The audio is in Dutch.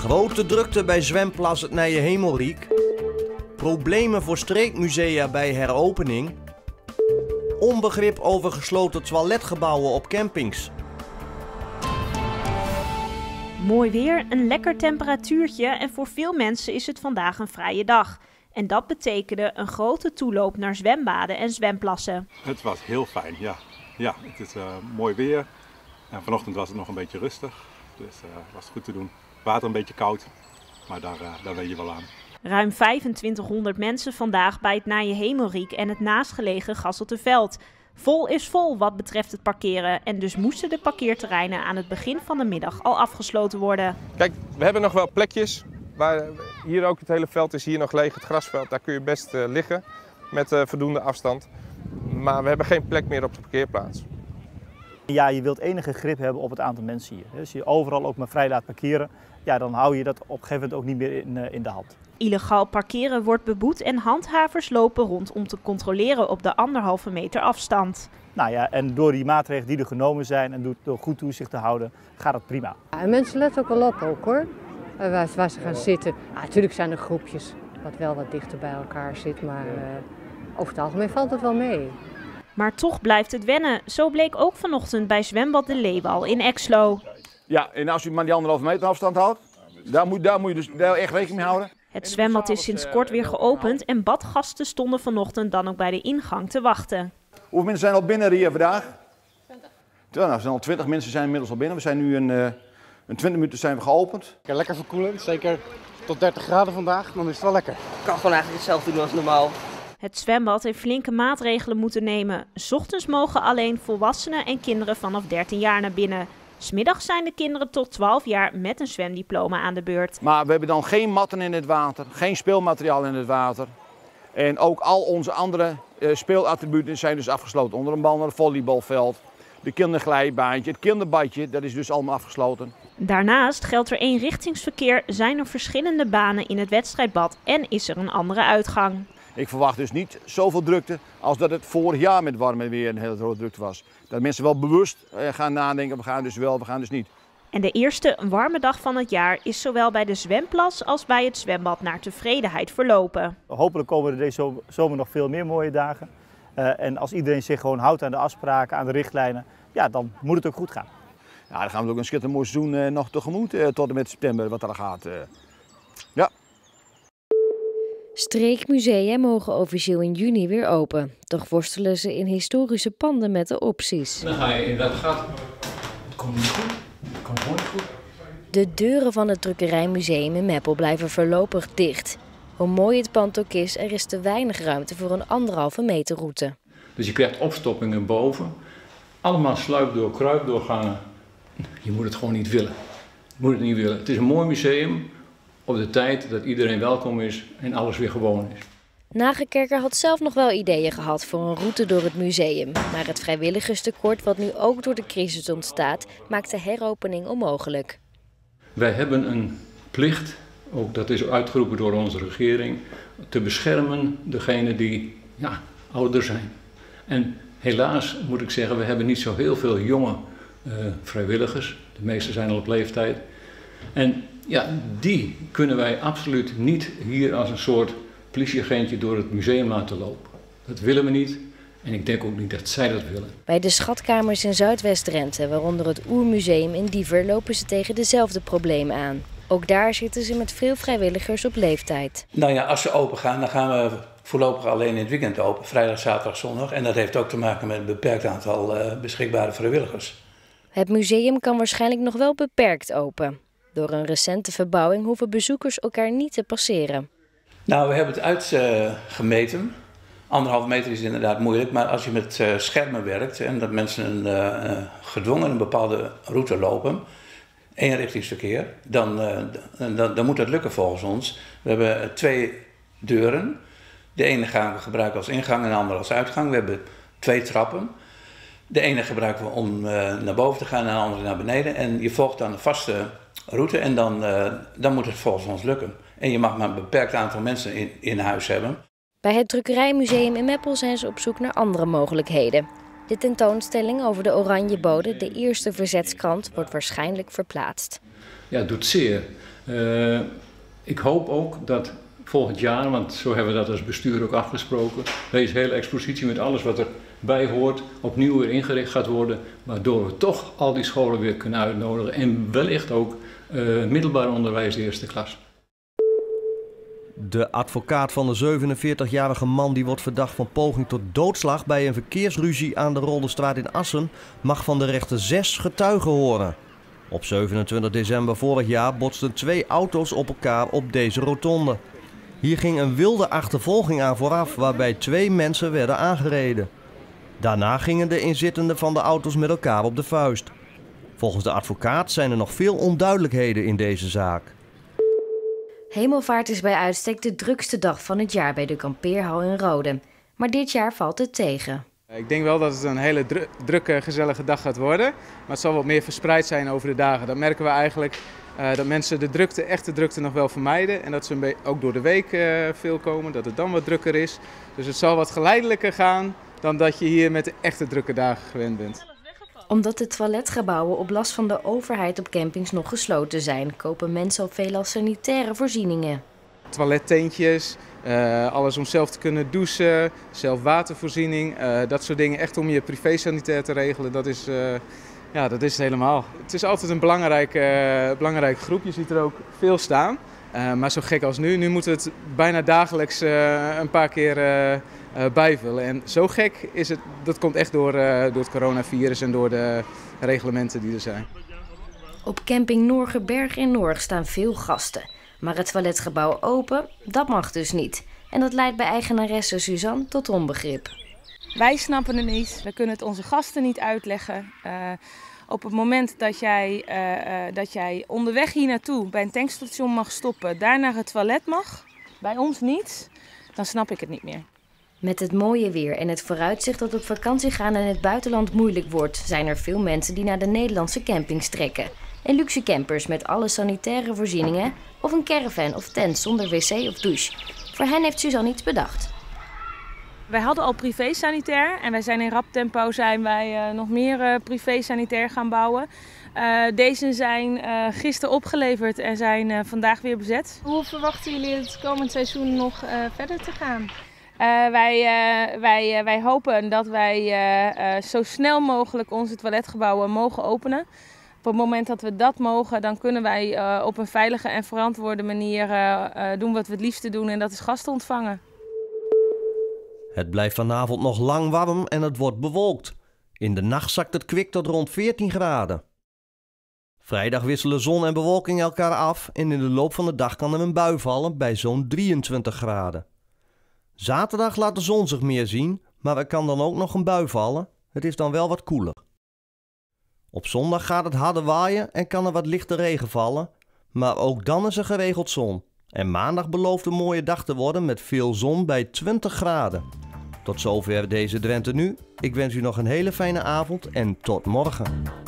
Grote drukte bij zwemplas het Nijenhemelriek. Problemen voor streekmusea bij heropening. Onbegrip over gesloten toiletgebouwen op campings. Mooi weer, een lekker temperatuurtje en voor veel mensen is het vandaag een vrije dag. En dat betekende een grote toeloop naar zwembaden en zwemplassen. Het was heel fijn, ja. Ja, het is mooi weer. En vanochtend was het nog een beetje rustig, dus was het goed te doen. Water een beetje koud, maar daar weet je wel aan. Ruim 2500 mensen vandaag bij het Nijenhemelriek en het naastgelegen Gasselteveld. Vol is vol wat betreft het parkeren en dus moesten de parkeerterreinen aan het begin van de middag al afgesloten worden. Kijk, we hebben nog wel plekjes. Hier ook het hele veld is hier nog leeg, het grasveld. Daar kun je best liggen met voldoende afstand. Maar we hebben geen plek meer op de parkeerplaats. Ja, je wilt enige grip hebben op het aantal mensen hier. Dus als je overal ook maar vrij laat parkeren, ja, dan hou je dat op een gegeven moment ook niet meer in de hand. Illegaal parkeren wordt beboet en handhavers lopen rond om te controleren op de 1,5 meter afstand. Nou ja, en door die maatregelen die er genomen zijn en door goed toezicht te houden, gaat het prima. Ja, en mensen letten ook wel op ook hoor, waar ze gaan zitten. Ja, natuurlijk zijn er groepjes wat wel wat dichter bij elkaar zit, maar over het algemeen valt het wel mee. Maar toch blijft het wennen. Zo bleek ook vanochtend bij zwembad De Leeuwal in Exlo. Ja, en als u maar die 1,5 meter afstand houdt, daar moet je dus echt rekening mee houden. Het zwembad is sinds kort weer geopend en badgasten stonden vanochtend dan ook bij de ingang te wachten. Hoeveel mensen zijn al binnen hier vandaag? 20. Nou, er zijn al 20 mensen zijn inmiddels al binnen. We zijn nu een 20 minuten zijn we geopend. Lekker verkoelen, zeker tot 30 graden vandaag, dan is het wel lekker. Ik kan gewoon eigenlijk hetzelfde doen als normaal. Het zwembad heeft flinke maatregelen moeten nemen. 's Ochtends mogen alleen volwassenen en kinderen vanaf 13 jaar naar binnen. 's Middags zijn de kinderen tot 12 jaar met een zwemdiploma aan de beurt. Maar we hebben dan geen matten in het water, geen speelmateriaal in het water. En ook al onze andere speelattributen zijn dus afgesloten. Onder een bal naar het volleybalveld, de kinderglijbaantje, het kinderbadje, dat is dus allemaal afgesloten. Daarnaast geldt er eenrichtingsverkeer, zijn er verschillende banen in het wedstrijdbad en is er een andere uitgang. Ik verwacht dus niet zoveel drukte als dat het vorig jaar met warme weer een hele grote drukte was. Dat mensen wel bewust gaan nadenken, we gaan dus wel, we gaan dus niet. En de eerste warme dag van het jaar is zowel bij de zwemplas als bij het zwembad naar tevredenheid verlopen. Hopelijk komen er deze zomer nog veel meer mooie dagen. En als iedereen zich gewoon houdt aan de afspraken, aan de richtlijnen, ja, dan moet het ook goed gaan. Ja, dan gaan we ook een schitterend mooi seizoen nog tegemoet tot en met september wat er gaat. Ja. Streekmusea mogen officieel in juni weer open. Toch worstelen ze in historische panden met de opties. Dan ga je in dat gat. Het komt niet goed. Het komt gewoon niet goed. De deuren van het Drukkerijmuseum in Meppel blijven voorlopig dicht. Hoe mooi het pand ook is, er is te weinig ruimte voor een 1,5 meter route. Dus je krijgt opstoppingen boven. Allemaal sluipdoor, kruipdoorgangen. Je moet het gewoon niet willen. Je moet het niet willen. Het is een mooi museum. Op de tijd dat iedereen welkom is en alles weer gewoon is. Nagekerker had zelf nog wel ideeën gehad voor een route door het museum. Maar het vrijwilligerstekort, wat nu ook door de crisis ontstaat, maakt de heropening onmogelijk. Wij hebben een plicht, ook dat is uitgeroepen door onze regering, te beschermen degenen die ouder zijn. En helaas moet ik zeggen, we hebben niet zo heel veel jonge vrijwilligers. De meeste zijn al op leeftijd. En ja, die kunnen wij absoluut niet hier als een soort politieagentje door het museum laten lopen. Dat willen we niet en ik denk ook niet dat zij dat willen. Bij de schatkamers in Zuidwest-Drenthe, waaronder het Oermuseum in Diever, lopen ze tegen dezelfde problemen aan. Ook daar zitten ze met veel vrijwilligers op leeftijd. Nou ja, als ze open gaan, dan gaan we voorlopig alleen in het weekend open. Vrijdag, zaterdag, zondag. En dat heeft ook te maken met een beperkt aantal beschikbare vrijwilligers. Het museum kan waarschijnlijk nog wel beperkt open. Door een recente verbouwing hoeven bezoekers elkaar niet te passeren. Nou, we hebben het uitgemeten. 1,5 meter is inderdaad moeilijk, maar als je met schermen werkt en dat mensen gedwongen een bepaalde route lopen, eenrichtingsverkeer, dan moet dat lukken volgens ons. We hebben 2 deuren. De ene gaan we gebruiken als ingang en de andere als uitgang. We hebben 2 trappen. De ene gebruiken we om naar boven te gaan en de andere naar beneden. En je volgt dan een vaste route en dan moet het volgens ons lukken. En je mag maar een beperkt aantal mensen in huis hebben. Bij het Drukkerijmuseum in Meppel zijn ze op zoek naar andere mogelijkheden. De tentoonstelling over de Oranje Bode, de eerste verzetskrant, wordt waarschijnlijk verplaatst. Ja, het doet zeer. Ik hoop ook dat volgend jaar, want zo hebben we dat als bestuur ook afgesproken, deze hele expositie met alles wat erbij hoort opnieuw weer ingericht gaat worden, waardoor we toch al die scholen weer kunnen uitnodigen en wellicht ook middelbaar onderwijs de eerste klas. De advocaat van de 47-jarige man die wordt verdacht van poging tot doodslag bij een verkeersruzie aan de Roldestraat in Assen mag van de rechter 6 getuigen horen. Op 27 december vorig jaar botsten 2 auto's op elkaar op deze rotonde. Hier ging een wilde achtervolging aan vooraf waarbij 2 mensen werden aangereden. Daarna gingen de inzittenden van de auto's met elkaar op de vuist. Volgens de advocaat zijn er nog veel onduidelijkheden in deze zaak. Hemelvaart is bij uitstek de drukste dag van het jaar bij de kampeerhal in Rode. Maar dit jaar valt het tegen. Ik denk wel dat het een hele drukke, gezellige dag gaat worden. Maar het zal wat meer verspreid zijn over de dagen. Dat merken we eigenlijk dat mensen de drukte, echte drukte nog wel vermijden. En dat ze ook door de week veel komen, dat het dan wat drukker is. Dus het zal wat geleidelijker gaan dan dat je hier met de echte drukke dagen gewend bent. Omdat de toiletgebouwen op last van de overheid op campings nog gesloten zijn, kopen mensen al veelal sanitaire voorzieningen. Toilettentjes, alles om zelf te kunnen douchen, zelf watervoorziening, dat soort dingen. Echt om je privé-sanitair te regelen, dat is het helemaal. Het is altijd een belangrijke groep, je ziet er ook veel staan. Maar zo gek als nu moeten we het bijna dagelijks een paar keer bijvullen. En zo gek is het, dat komt echt door het coronavirus en door de reglementen die er zijn. Op camping Noorgerberg in Noord staan veel gasten. Maar het toiletgebouw open, dat mag dus niet. En dat leidt bij eigenaresse Suzanne tot onbegrip. Wij snappen het niet, we kunnen het onze gasten niet uitleggen. Op het moment dat jij onderweg hier naartoe bij een tankstation mag stoppen, daar naar het toilet mag, bij ons niet, dan snap ik het niet meer. Met het mooie weer en het vooruitzicht dat op vakantie gaan in het buitenland moeilijk wordt, zijn er veel mensen die naar de Nederlandse campings trekken. En luxe campers met alle sanitaire voorzieningen of een caravan of tent zonder wc of douche. Voor hen heeft Suzanne iets bedacht. Wij hadden al privé-sanitair en wij zijn in rap tempo nog meer privé-sanitair gaan bouwen. Deze zijn gisteren opgeleverd en zijn vandaag weer bezet. Hoe verwachten jullie het komend seizoen nog verder te gaan? Wij hopen dat wij zo snel mogelijk onze toiletgebouwen mogen openen. Op het moment dat we dat mogen, dan kunnen wij op een veilige en verantwoorde manier doen wat we het liefste doen en dat is gasten ontvangen. Het blijft vanavond nog lang warm en het wordt bewolkt. In de nacht zakt het kwik tot rond 14 graden. Vrijdag wisselen zon en bewolking elkaar af en in de loop van de dag kan er een bui vallen bij zo'n 23 graden. Zaterdag laat de zon zich meer zien, maar er kan dan ook nog een bui vallen. Het is dan wel wat koeler. Op zondag gaat het harder waaien en kan er wat lichte regen vallen, maar ook dan is er geregeld zon. En maandag belooft een mooie dag te worden met veel zon bij 20 graden. Tot zover deze Drenthe Nu. Ik wens u nog een hele fijne avond en tot morgen.